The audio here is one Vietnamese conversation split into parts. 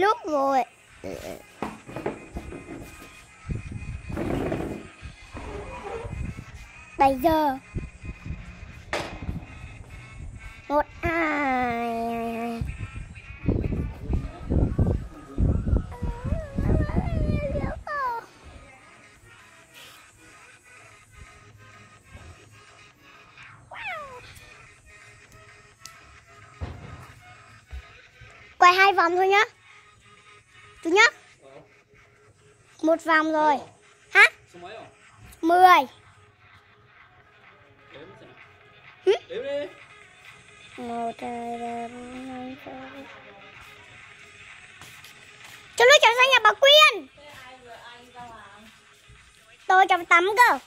nước rồi. Bây giờ một ai quay 2 vòng thôi nhá chú nhá. Một vòng rồi. Hả? 10. Đếm đi. 1, 2, 3, 4, 5, 6. Cho nó chọn sang nhà bà Quyên. Tôi trong tắm cơ.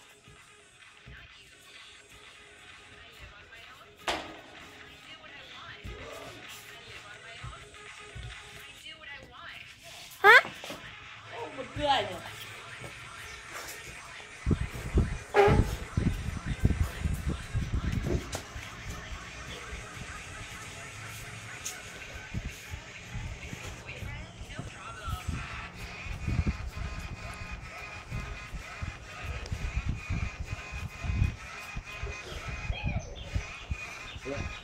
Hả? Một cười. Yeah.